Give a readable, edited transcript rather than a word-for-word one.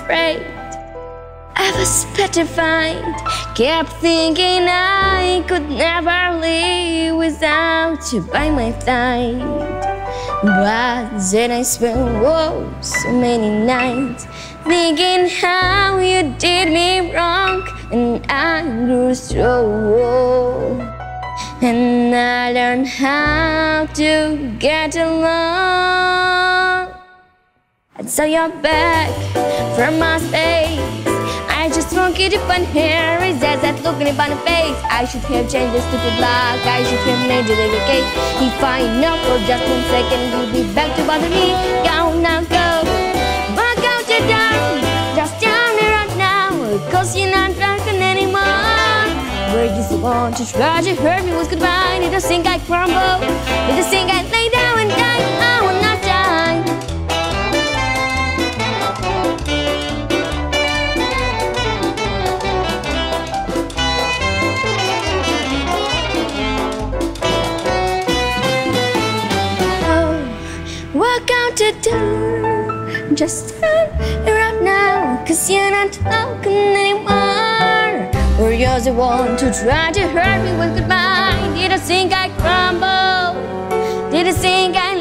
afraid. I was petrified, kept thinking I could never live without you by my side. But then I spent so many nights thinking how you did me wrong, and I grew strong, and I learned how to get along. And so you're back from my space. I just won't get up on here. Is that look in upon the face? I should have changed the stupid lock. I should have made it a case. If I know for just 1 second you'll be back to bother me. Go now, go. Walk out your door. Just tell me right now, 'cause you're not talking anymore. Were you the one to try to hurt me with goodbye? Did you think I crumble? Did you think I lay down and die? I will not die. Walk out the door, just turn around now, 'cause you're not talking anymore. Or you're the one to try to hurt me with goodbye. Did you think I crumble? Did you think I